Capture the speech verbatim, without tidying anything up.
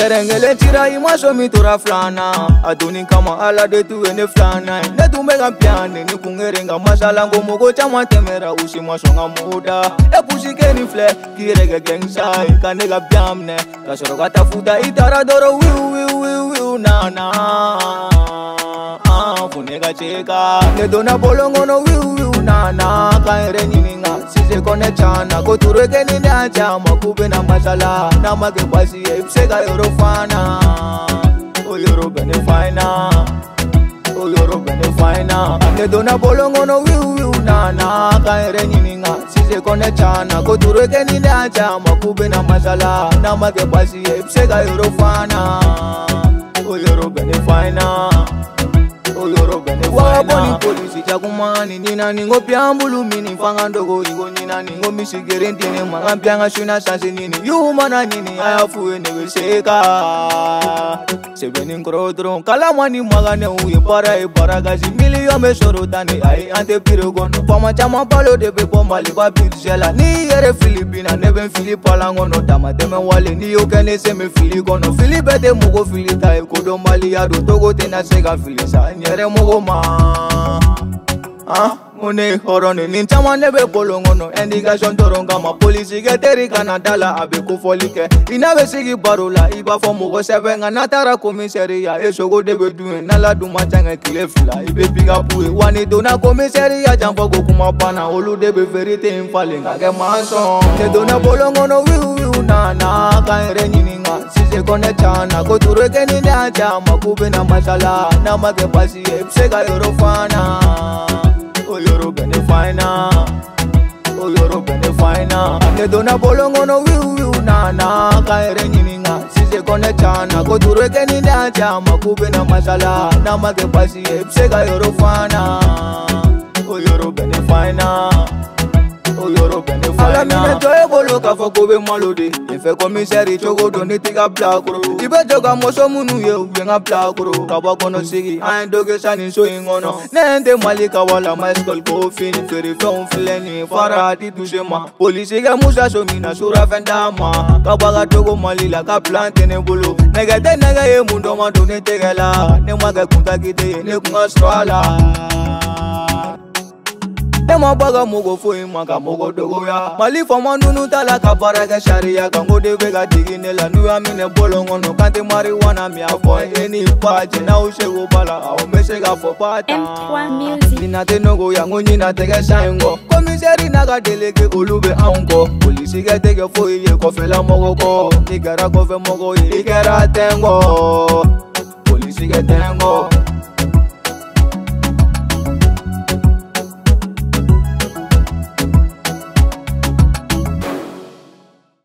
Serengele tira imaso mi tura flana Aduni kama ala de tu ene flana Ne tu mega piane ni kungerenga masala ngomo go chama temera usi masonga muda E pusi keni fle kirege gengsai kanega piamne Kasoro kata fuda itara doro wiu wiu wiu wiu na na Ah funega cheka Ne dona bolongo no wiu wiu na na Kaere nininga sise kone chana Kotureke nini acha makube na masala Na make kwasi e ipsega yorofana O yoro bene faina O yoro bene faina Ne dona bolongo no wiu wiu na na Kaere nininga sise kone chana Kotureke nini acha makube na masala Na make kwasi e ipsega yorofana O yoro bene faina O yoro bene faina Waboni polisi chakumani Nina ningo piambulu mini Fanga ndogo ingo nina ningo misigere ntine Mga pianga shuna sanse nini Yumana nini ayafuwe newe seka Sebeni nkrodron Kalamani magane uye para e para Gazi miliyo me sorotani Ai ante pirogono Fama chama palo debe bomba liba pirzela Ni yere Filipina neben Filipa ngono Dama teme wale ni yokene seme Filigono Filibete mugo filita e kodo mali Yado togo tena sega filisa Nyere mugo ma Ah, mune horone Ninchama nebe polongono Indication toronga ma polisi Geteri kanadala abe kufolike Inabe sigi barula Iba fomugo sevenga Natara komiseria Esogo debe due Nala duma change kile fila Ibe piga pue Wani dona komiseria Jampo go kumapana Olu debe verite infalinga Ke mason Ne dona polongono wiu wiu na na Kaere nininga Sise kone chana Kotureke nini acha Makube na masala Na make pasi Epsega yorofana O yoro bene faina O yoro bene faina Ne dona bolongo no wiu wiu na na Kaere nininga Sise kone chana Kotureke nini acha Makube na masala Na make pasi Epsega yorofana O yoro bene faina O yoro bene faina Ala mine toye bolo kafo kobe malode Ife komiseri chogo doni tiga plakuro Ibe joga moso munu ye uyenga plakuro Kaba kono sigi ayin doge sani so ingono Nende malika wala ma eskol ko fini Feri fe un fileni fara ati touche ma Polisi ge musa so mina sura fendama Kaba ga togo malila ka plante ne bolo Negete nege ye mundo ma doni tegela Ne maga kunta kite ye ne kunga strala Dema baga mogo foi maka mogo dogo ya Mali fama nunu tala kabara ke sharia Kango de vega digine la nuya mine bolongo no Kante marijuana mi afo eni pache Na ushe go bala au mese ga fo pata M trois Music Nina te nogo ya ngonyi na tege shango Komiseri naga delege olube aunko Polisi ge tege foi ye kofela mogo ko Nigera kofe mogo ye Igera tengo